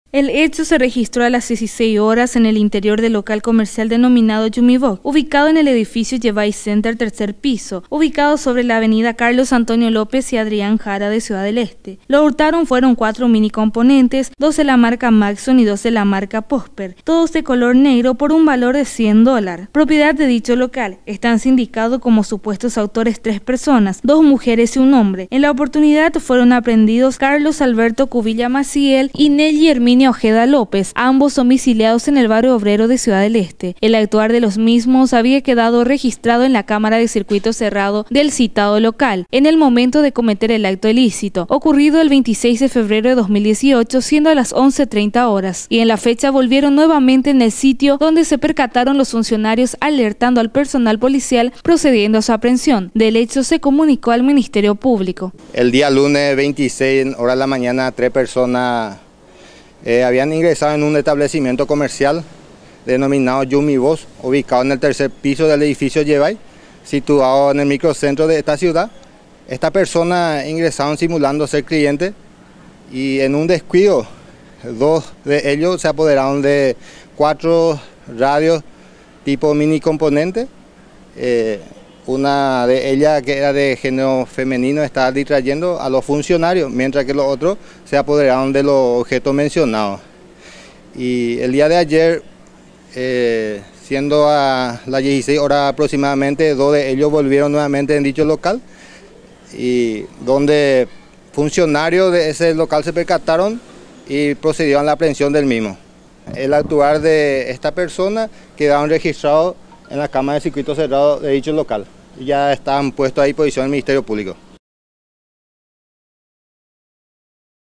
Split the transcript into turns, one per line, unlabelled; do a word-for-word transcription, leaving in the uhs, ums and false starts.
El hecho se registró a las dieciséis horas en el interior del local comercial denominado Yumibok, ubicado en el edificio Yevay Center, tercer piso, ubicado sobre la avenida Carlos Antonio López y Adrián Jara de Ciudad del Este. Lo hurtaron fueron cuatro mini componentes, dos de la marca Maxon y dos de la marca Posper, todos de color negro por un valor de cien dólares. Propiedad de dicho local. Están sindicados como supuestos autores tres personas, dos mujeres y un hombre. En la oportunidad fueron aprehendidos Carlos Alberto Cubilla Maciel y Nelly Herminia Ojeda López, ambos domiciliados en el barrio obrero de Ciudad del Este. El actuar de los mismos había quedado registrado en la cámara de circuito cerrado del citado local, en el momento de cometer el acto ilícito, ocurrido el veintiséis de febrero de dos mil dieciocho, siendo a las once treinta horas, y en la fecha volvieron nuevamente en el sitio donde se percataron los funcionarios, alertando al personal policial, procediendo a su aprehensión. Del hecho se comunicó al Ministerio Público.
El día lunes veintiséis, en hora de la mañana, tres personas Eh, habían ingresado en un establecimiento comercial denominado Yumibok, ubicado en el tercer piso del edificio Yevay, situado en el microcentro de esta ciudad. Estas personas ingresaron simulando ser clientes y en un descuido, dos de ellos se apoderaron de cuatro radios tipo mini componente. Eh, Una de ellas, que era de género femenino, estaba distrayendo a los funcionarios, mientras que los otros se apoderaron de los objetos mencionados. Y el día de ayer, eh, siendo a las dieciséis horas aproximadamente, dos de ellos volvieron nuevamente en dicho local, y donde funcionarios de ese local se percataron y procedieron a la aprehensión del mismo. El actuar de esta persona quedaron registrados en la cámara de circuito cerrado de dicho local. Ya están puestos a disposición del Ministerio Público.